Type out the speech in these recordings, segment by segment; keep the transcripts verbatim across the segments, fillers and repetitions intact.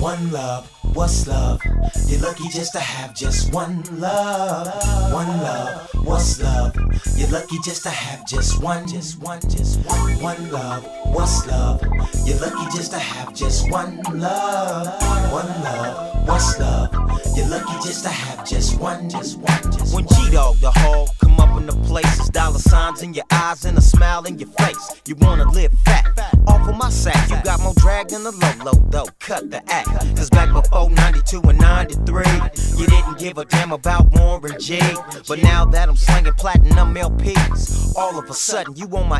One love, what's love? You're lucky just to have just one love. One love, what's love? You're lucky just to have just one, just one, just one. One love, what's love? You're lucky just to have just one love. One love, what's love? You're lucky just to have just one, just one, just one. When G-Dog the hog come up in the places, dollar signs in your eyes and a smile in your face. You wanna live fat, off of my sack. You got more drag than the low-low though, cut the act. Cause back before ninety-two and ninety-three, you didn't give a damn about Warren G. But now that I'm slinging platinum L Ps, all of a sudden you on my...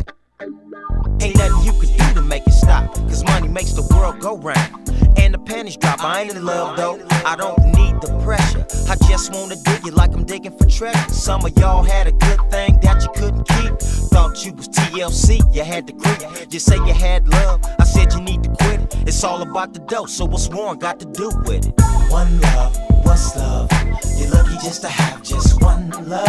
Ain't nothing you can do to make it stop, cause money makes the world go round. And the panties drop, I ain't in love though, I don't need the pressure. I just wanna dig you like I'm digging for treasure. Some of y'all had a good thing that you couldn't keep. Thought you was T L C, you had to creep. You say you had love, I said you need to quit it. It's all about the dough, so what's Warren got to do with it? One love, what's love? You're lucky just to have just one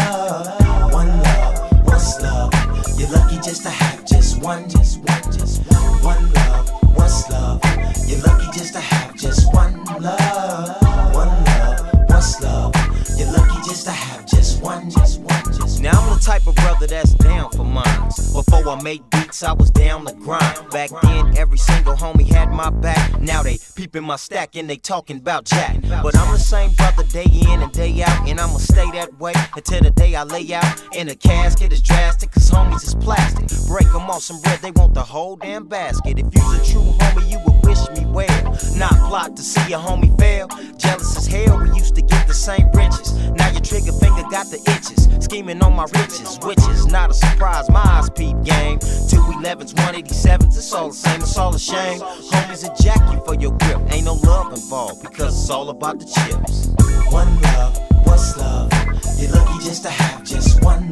love. One love, what's love? You're lucky just to have just one, just one, just one. One love, what's love? You're lucky just to have just one love. One love, what's love? You're lucky just to have just one, just one, just one. Now I'm the type of brother that's down for mines. Before I made beats, I was down the grind. Back then, every single homie had my back. Now they peeping my stack and they talking about Jack. But I'm the same brother day in and day out, and I'ma stay that way until the day I lay out in a casket. Is drastic, cause homies is plastic. Break them off some bread, they want the whole damn basket. If you's a true homie, you would wish me well, not plot to see a homie fail. Jealous as hell, we used to get the same riches. Now your trigger finger got the itches, scheming on my riches, which is not a surprise. My eyes peep game, two elevens, one eighty-sevens, it's all the same, it's all a shame. Homies will jack you for your grip, ain't no love involved, because it's all about the chips. One love, what's love? You're lucky just to have just one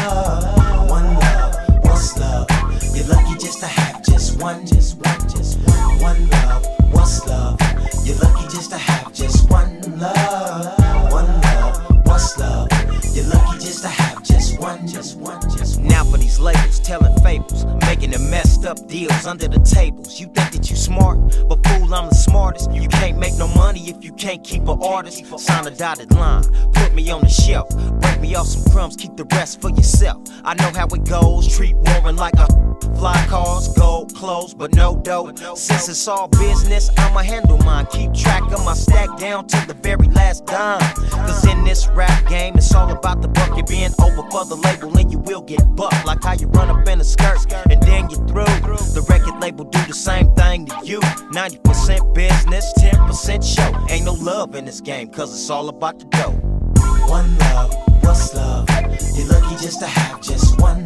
love. One love, what's love? You're lucky just to have just one, just one, just one. One love, what's love? You're lucky just to have just one love. One love, what's love? You're lucky just to have just one, just one, just one. Now for these labels, telling fables, making the messed up deals under the tables. You think that you smart, but fool, I'm the smartest. You can't make no money if you can't keep an artist. Sign a dotted line, put me on the shelf, break me off some crumbs, keep the rest for yourself. I know how it goes, treat Warren like a fly cars, gold clothes, but no dough. Since it's all business, I'ma handle mine. Keep track of my stack down to the very last dime. Cause in this rap game, it's all about the buck. You're being over for the label and you will get bucked. Like how you run up in a skirt and then you through. The record label do the same thing to you. ninety percent business, ten percent show. Ain't no love in this game, cause it's all about the dough. One love, what's love? You're lucky just to have just one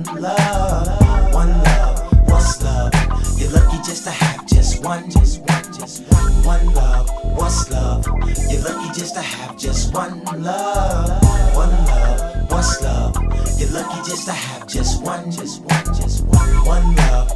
love. One love, what's love? You're lucky just to have just one, just one, just one. One love, what's love? You're lucky just to have just one love. One love, what's love? You're lucky just to have just one, just one, just one. One love.